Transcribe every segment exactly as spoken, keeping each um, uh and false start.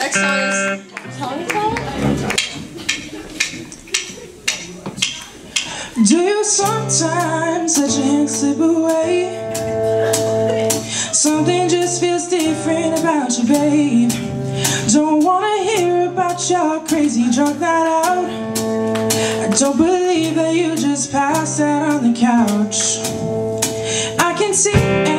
Next song is Tongue Tie. Do you sometimes let your hands slip away? Something just feels different about you, babe. Don't wanna hear about your crazy drunk night out. I don't believe that you just passed out on the couch. I can see it.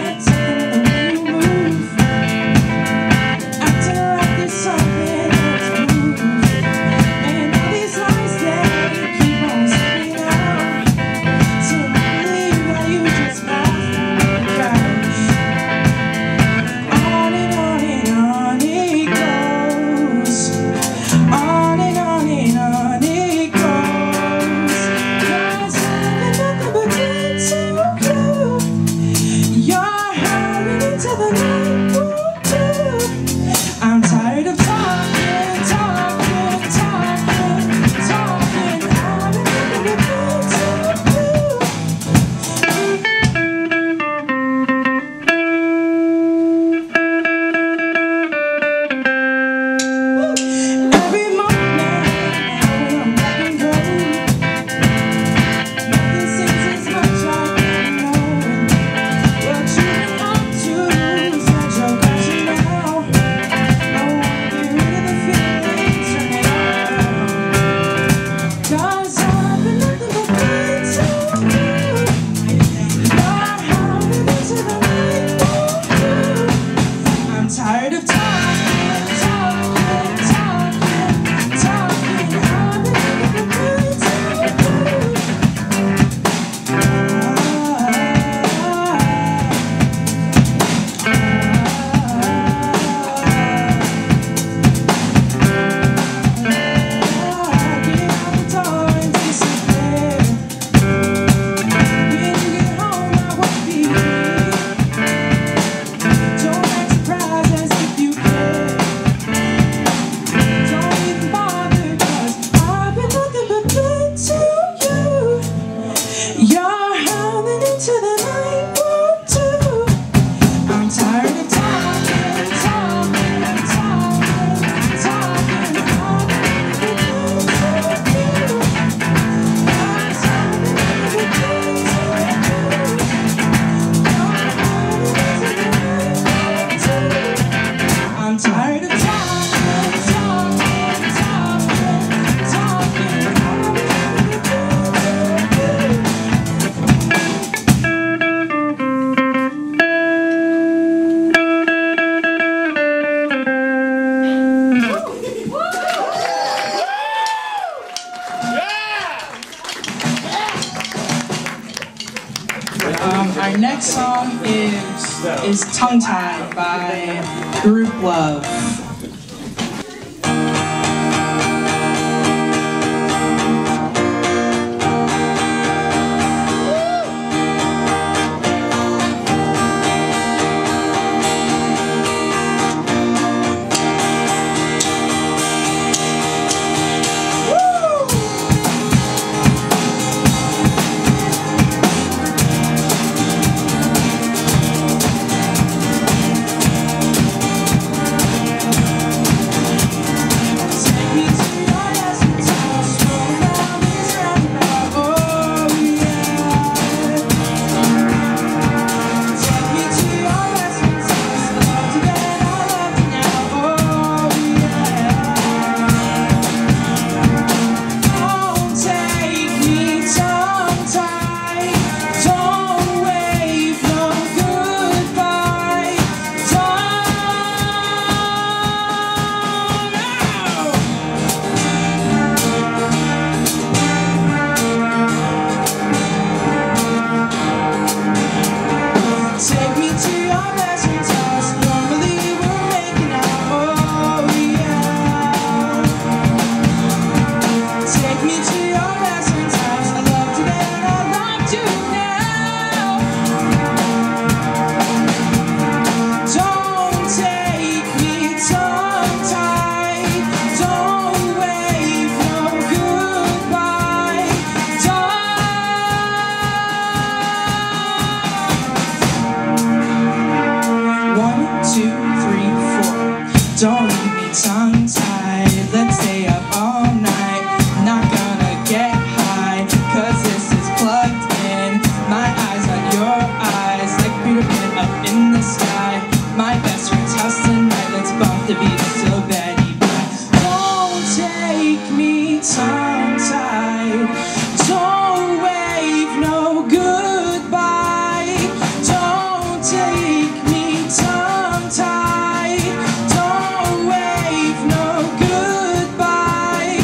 Um, our next song is is Tongue Tied by Group Love. to be so very bad. Don't take me tongue-tied. Don't wave no goodbye. Don't take me tongue-tied. Don't wave no goodbye.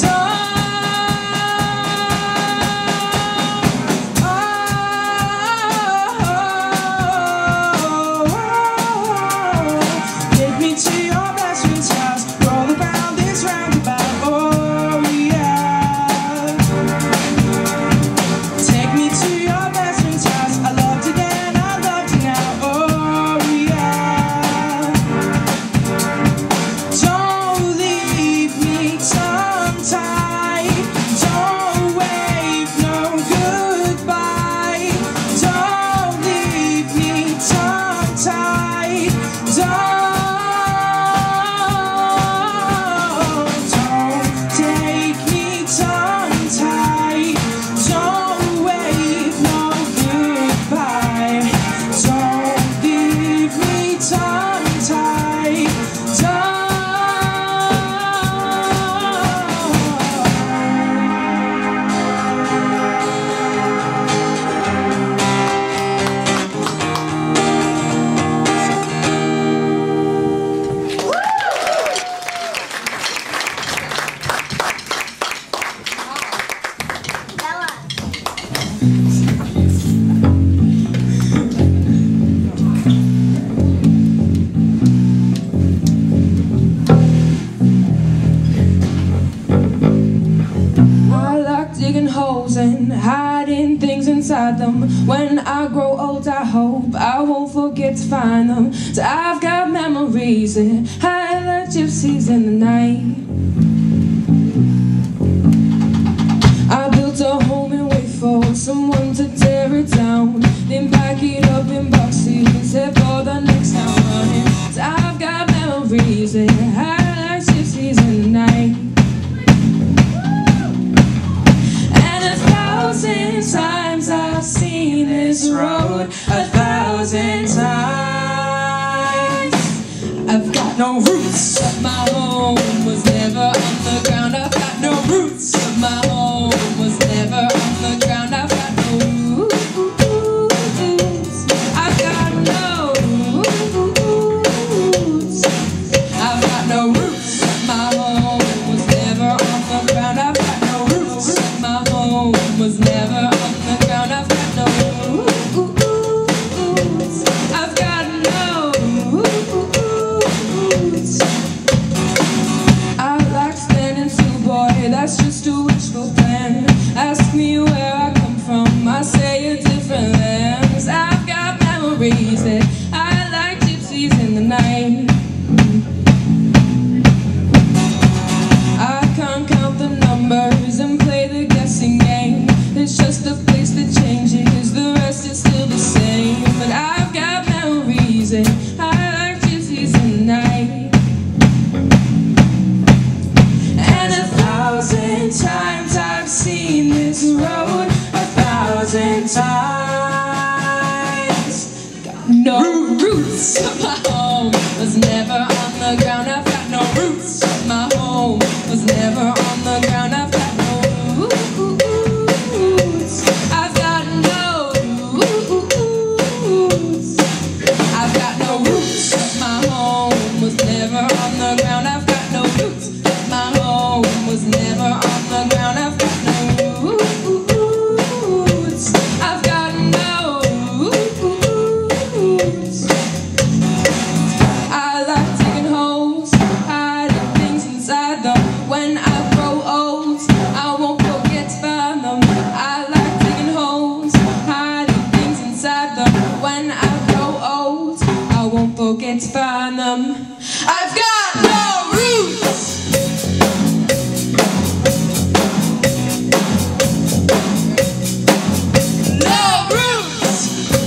Take me to your best friend's house. Roll around this roundabout. Oh yeah. Take me to your best friend's house. I loved you then, I loved you now. Oh yeah. Don't leave me tongue-tied. Don't wave no goodbye. Don't leave me tongue-tied. Don't digging holes and hiding things inside them. When I grow old, I hope I won't forget to find them. So I've got memories that hide like gypsies in the night. I built a home and wait for someone to tear it down, then pack it up in boxes, head for the next town running. So I've got memories that hide like gypsies in the night. A thousand times I've seen this road, a thousand times. I've got no roots, my home was never on the ground. I've got no roots, my home was never on the ground. I've got no roots, I've got no roots. I've got no roots, my home was never on the ground. I've got no roots, my home was never on the ground. I've got no roots. I've got no roots. I like standing too, boy, that's just a wishful plan. Ask me where I come from, I say a different lands. I've got memories that I like gypsies in the night. I can't count the numbers and play the guessing game. It's just a place that changes, the rest is still the same. But I've got memories and I like gypsies in the night. And a thousand times I've seen this road, a thousand times. Got no roots, my home was never on the ground. I've got no roots, my home was never on the ground. I've got no roots. I've got no roots. I've got no roots. My home was never on the ground. I've got no roots. My home was never on the ground. I've got no roots. I've got no roots. I like digging holes, hiding things inside them. When I grow old, I won't forget to find them. I like digging holes, hiding things inside them. When I grow old, I won't forget to find them. I've got no roots. No roots.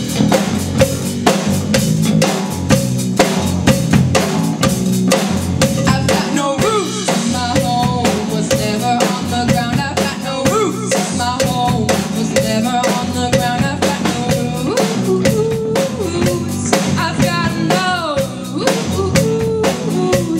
I've got no roots. My home was never on the ground. I've got no roots. My home was never on the ground. I've got no roots. I've got no roots.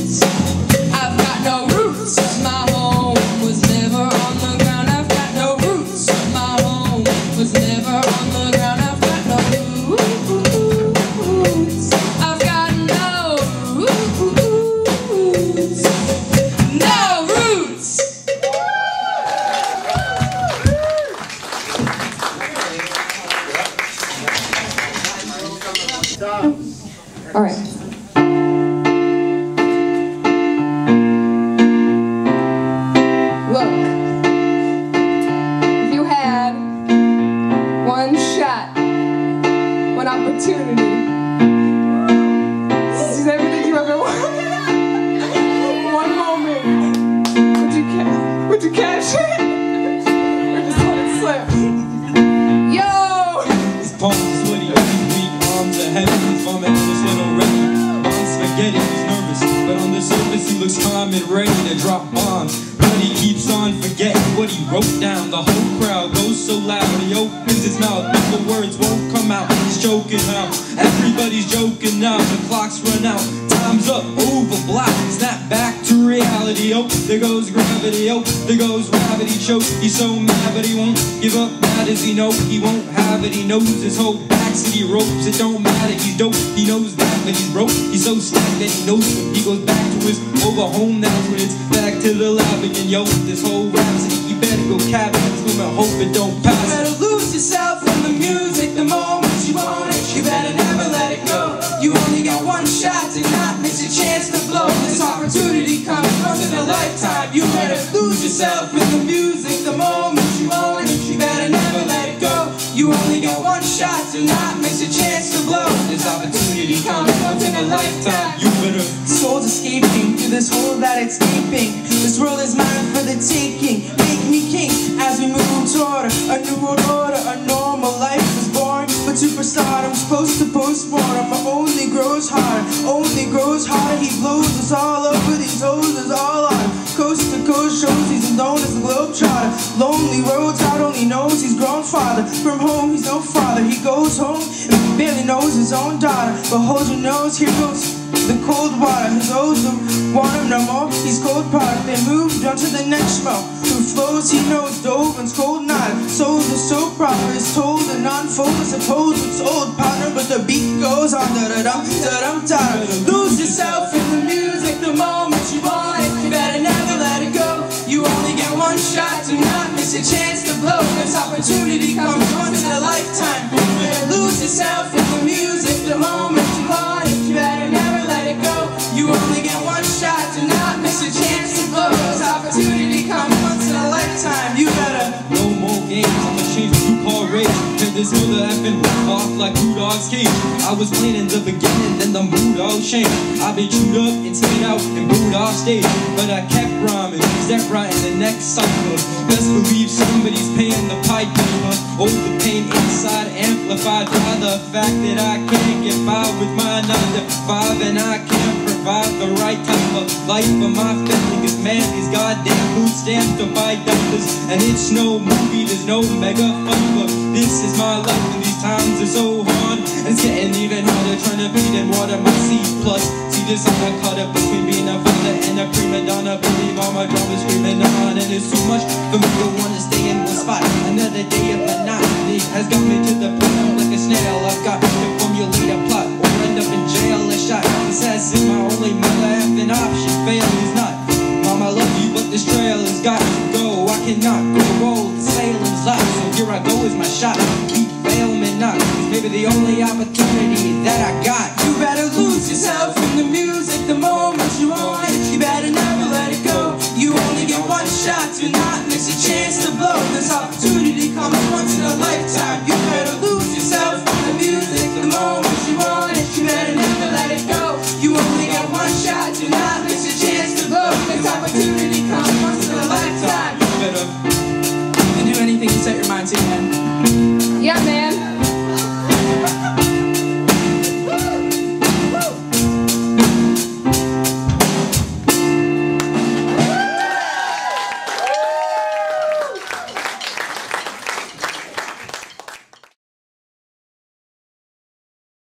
but on the surface he looks calm and ready to drop bombs. But he keeps on forgetting what he wrote down. The whole crowd goes so loud, he opens his mouth, but the words won't come out. He's choking out, everybody's joking now. The clock's run out, time's up, over, black. Snap back to reality. Oh, there goes gravity. Oh, there goes gravity. Choke. He's so mad, but he won't give up. Now does he know he won't have it? He knows his whole backseat ropes. It don't matter. He's dope. He knows that, but he's broke. He's so stagnant. He knows when he goes back to his over home. That's when it's back to the lab again. Yo, this whole rhapsody, you better go cap it. This moment, hope it don't pass. You better lose yourself in the music the moment you want it. You better never let it go. You only got one shot to not miss a chance to blow. This opportunity comes once in a lifetime. You better lose yourself in the music the moment you want it. You better never let it go. You only got one shot to not miss a chance to blow. This opportunity comes once in a lifetime. You better. Souls escaping through this hole that it's gaping. This world is mine for the taking. Make me king as we move toward a new world order. A normal life is boring, but superstardom's close to postmortem. Only grows harder, only grows harder. He blows us all up with these hoes, is all on him. Coast to coast shows, he's known as the globetrotter. Lonely roads out, only knows he's grown farther. From home, he's no father. He goes home and he barely knows his own daughter. But hold your nose, here goes the cold water. His O's don't want him no more. He's cold product. They moved on to the next schmo. Who flows, he knows Dovin's cold night. Souls are so proper. It's told and unfold. I suppose it's old partner, but the beat goes on. Da da dum da dum da. Lose yourself in the music the moment you want it. You better never let it go. You only get one shot to not miss a chance to blow. This opportunity comes once in a lifetime. You better lose yourself in the music the moment you want it. You better never let it go. You only get one shot to not miss a chance to blow. This opportunity comes once in a lifetime. You better. No more games, I'ma change what you call rage. Hear this mother effing rip off like Rudolph's cage. I was playing in the beginning, then the mood all changed. I've been chewed up and spit out and booed off stage, but I kept rhyming, step right in the next cycle. Best believe somebody's paying the pipe bill. Oh, the pain inside amplified by the fact that I can't get by with my nine to five, and I can't provide the right type of life for my family. Cause man, these goddamn food stamps to buy diapers, and it's no movie, there's no mega fun, but this is my life and these times are so hard. And it's getting even harder trying to feed and water my seed. Plus, see this I'm caught up between being a father and a prima donna. Believe all my drama screaming on, and it's too much for me to want to stay in one spot. Another day of monotony has got me to the point I'm like a snail. I've got to formulate a plot or end up in jail or shot. Success is my only mother effing option. Fail is not. Mom, I love you, but this trail has got to go. I cannot go roll the sailor's life, so here I go is my shot. Keep fail me not, it's maybe the only opportunity that I got. You better lose yourself in the music the moment you want it. You better never let it go. You only get one shot to not miss a chance to blow. This opportunity comes once in a lifetime.